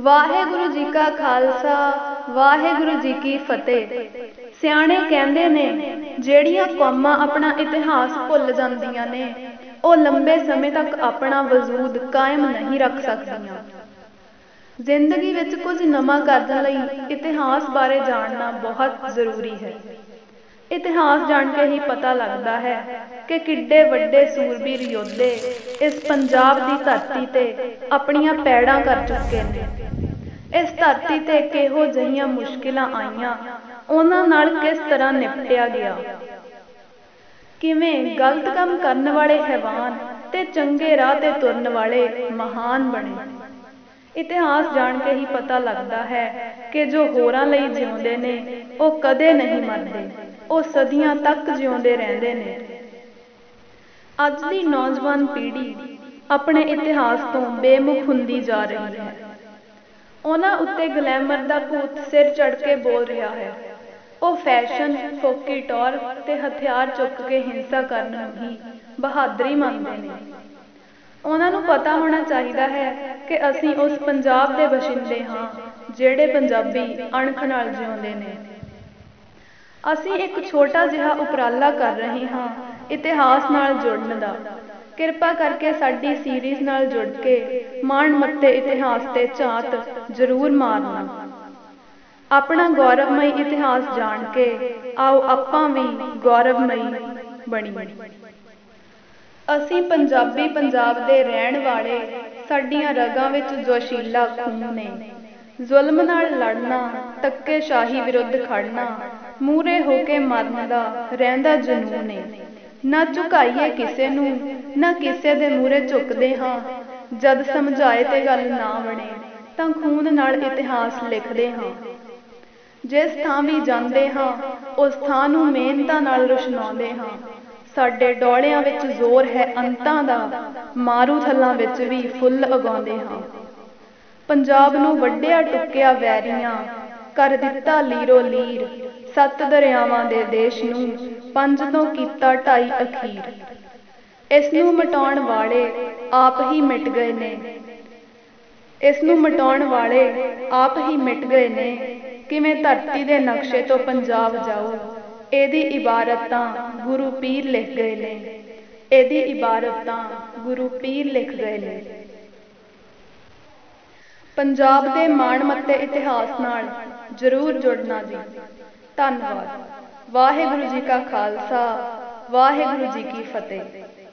ਵਾਹਿਗੁਰੂ ਜੀ ਕਾ ਖਾਲਸਾ ਵਾਹਿਗੁਰੂ ਜੀ ਕੀ ਫਤਿਹ। ਸਿਆਣੇ ਕਹਿੰਦੇ ਨੇ ਜਿਹੜੀਆਂ ਕੌਮਾਂ ਆਪਣਾ ਇਤਿਹਾਸ ਭੁੱਲ ਜਾਂਦੀਆਂ ਨੇ ਉਹ ਲੰਬੇ ਸਮੇਂ ਤੱਕ ਆਪਣਾ ਵਜੂਦ ਕਾਇਮ ਨਹੀਂ ਰੱਖ ਸਕਦੀਆਂ। ਜ਼ਿੰਦਗੀ ਵਿੱਚ ਕੁਝ ਨਵਾਂ ਕਰਨ ਲਈ ਇਤਿਹਾਸ ਬਾਰੇ ਜਾਣਨਾ ਬਹੁਤ ਜ਼ਰੂਰੀ ਹੈ। ਇਤਿਹਾਸ ਜਾਣ ਕੇ ਹੀ ਪਤਾ ਲੱਗਦਾ ਹੈ ਕਿ ਕਿੱਡੇ ਵੱਡੇ ਸੂਰਬੀਰ ਯੋਧੇ ਇਸ ਪੰਜਾਬ ਦੀ ਧਰਤੀ ਤੇ ਆਪਣੀਆਂ ਪੈੜਾਂ ਕਰ ਚੁੱਕੇ ਨੇ। ਇਸ ਧਰਤੀ ਤੇ ਕਿਹੋ ਜਿਹੀਆਂ ਮੁਸ਼ਕਿਲਾਂ ਆਈਆਂ, ਉਹਨਾਂ ਨਾਲ ਕਿਸ ਤਰ੍ਹਾਂ ਨਿਪਟਿਆ ਗਿਆ, ਕਿਵੇਂ ਗਲਤ ਕੰਮ ਕਰਨ ਵਾਲੇ ਹੈਵਾਨ ਤੇ ਚੰਗੇ ਰਾਹ ਤੇ ਤੁਰਨ ਵਾਲੇ ਮਹਾਨ ਬਣੇ। ਇਤਿਹਾਸ ਜਾਣ ਕੇ ਹੀ ਪਤਾ ਲੱਗਦਾ ਹੈ ਕਿ ਜੋ ਹੋਰਾਂ ਲਈ ਜਿਉਂਦੇ ਨੇ ਉਹ ਕਦੇ ਨਹੀਂ ਮਰਦੇ, ਉਹ ਸਦੀਆਂ ਤੱਕ ਜਿਉਂਦੇ ਰਹਿੰਦੇ ਨੇ। ਅੱਜ ਦੀ ਨੌਜਵਾਨ ਪੀੜ੍ਹੀ ਆਪਣੇ ਇਤਿਹਾਸ ਤੋਂ ਬੇਮੁਖ ਹੁੰਦੀ ਜਾ ਰਹੀ ਹੈ। ਉਹਨਾਂ ਉੱਤੇ ਗਲੈਮਰ ਦਾ ਭੂਤ ਸਿਰ ਚੜ੍ਹ ਕੇ ਬੋਲ ਰਿਹਾ ਹੈ। ਉਹ ਫੈਸ਼ਨ, ਫੋਕੀ ਟੌਰ ਤੇ ਹਥਿਆਰ ਚੁੱਕ ਕੇ ਹਿੰਸਾ ਕਰਨ ਨੂੰ ਹੀ ਬਹਾਦਰੀ ਮੰਨਦੇ ਨੇ। ਉਹਨਾਂ ਨੂੰ ਪਤਾ ਹੋਣਾ ਚਾਹੀਦਾ ਹੈ ਕਿ ਅਸੀਂ ਉਸ ਪੰਜਾਬ ਦੇ ਵਸਿੰਦੇ ਹਾਂ ਜਿਹੜੇ ਪੰਜਾਬੀ ਅਣਖ ਨਾਲ ਜਿਉਂਦੇ ਨੇ। ਅਸੀਂ ਇੱਕ ਛੋਟਾ ਜਿਹਾ ਉਪਰਾਲਾ ਕਰ ਰਹੇ ਹਾਂ ਇਤਿਹਾਸ ਨਾਲ ਜੁੜਨ ਦਾ। ਕਿਰਪਾ ਕਰਕੇ ਸਾਡੀ ਸੀਰੀਜ਼ ਨਾਲ ਜੁੜ ਕੇ ਮਾਣਮੱਤੇ ਇਤਿਹਾਸ ਤੇ ਝਾਤ ਜ਼ਰੂਰ ਮਾਰਨਾ। ਆਪਣਾ ਗੌਰਵਮਈ ਇਤਿਹਾਸ ਜਾਣ ਕੇ ਆਓ ਆਪਾਂ ਵੀ ਗੌਰਵਮਈ ਬਣੀਏ। ਅਸੀਂ ਪੰਜਾਬੀ ਪੰਜਾਬ ਦੇ ਰਹਿਣ ਵਾਲੇ, ਸਾਡੀਆਂ ਰਗਾਂ ਵਿੱਚ ਜੋਸ਼ੀਲਾ ਖੂਨ ਨੇ। ਜ਼ੁਲਮ ਨਾਲ ਲੜਨਾ, ਧੱਕੇਸ਼ਾਹੀ ਵਿਰੁੱਧ ਖੜਨਾ, ਮੂਹਰੇ ਹੋ ਕੇ ਮਰਨ ਦਾ ਰਹਿੰਦਾ ਜਨੂੰਨ ਏ। ਨਾ ਝੁਕਾਈਏ ਕਿਸੇ ਨੂੰ, ਨਾ ਕਿਸੇ ਦੇ ਮੂਹਰੇ ਝੁਕਦੇ ਹਾਂ। ਜਦ ਸਮਝਾਏ ਤੇ ਗੱਲ ਨਾ ਬਣੇ ਤਾਂ ਖੂਨ ਨਾਲ ਇਤਿਹਾਸ ਲਿਖਦੇ ਹਾਂ। ਜਿਸ ਥਾਂ ਵੀ ਜਾਂਦੇ ਹਾਂ ਉਸ ਥਾਂ ਨੂੰ ਮਿਹਨਤਾਂ ਨਾਲ ਰੁਸ਼ਨਾਉਂਦੇ ਹਾਂ। ਸਾਡੇ ਡੋਲਿਆਂ ਵਿੱਚ ਜ਼ੋਰ ਹੈ ਅੰਤਾਂ ਦਾ, ਮਾਰੂ ਥਲਾਂ ਵਿੱਚ ਵੀ ਫੁੱਲ ਉਗਾਉਂਦੇ ਹਾਂ। ਪੰਜਾਬ ਨੂੰ ਵੱਢਿਆ ਟੁੱਕਿਆ ਵੈਰੀਆਂ, ਕਰ ਦਿੱਤਾ ਲੀਰੋ ਲੀਰ। 7 ਦਰਿਆਵਾਂ ਦੇ ਦੇਸ਼ ਨੂੰ 5 ਤੋਂ ਕੀਤਾ 2.5 ਅਖੀਰ। ਇਸ ਨੂੰ ਮਿਟਾਉਣ ਵਾਲੇ ਆਪ ਹੀ ਮਿਟ ਗਏ ਨੇ। ਇਸ ਨੂੰ ਮਿਟਾਉਣ ਵਾਲੇ ਆਪ ਹੀ ਮਿਟ ਗਏ ਨੇ। ਕਿਵੇਂ ਧਰਤੀ ਦੇ ਨਕਸ਼ੇ ਤੋਂ ਪੰਜਾਬ ਜਾਊ, ਇਹਦੀ ਇਬਾਰਤ ਤਾਂ ਗੁਰੂ ਪੀਰ ਲਿਖ ਗਏ ਨੇ। ਇਹਦੀ ਇਬਾਰਤ ਤਾਂ ਗੁਰੂ ਪੀਰ ਲਿਖ ਗਏ ਨੇ। ਪੰਜਾਬ ਦੇ ਮਾਣਮੱਤੇ ਇਤਿਹਾਸ ਨਾਲ ਜ਼ਰੂਰ ਜੁੜਨਾ ਜੀ। ਧੰਨਵਾਦ। ਵਾਹਿਗੁਰੂ ਜੀ ਕਾ ਖਾਲਸਾ ਵਾਹਿਗੁਰੂ ਜੀ ਕੀ ਫਤਿਹ।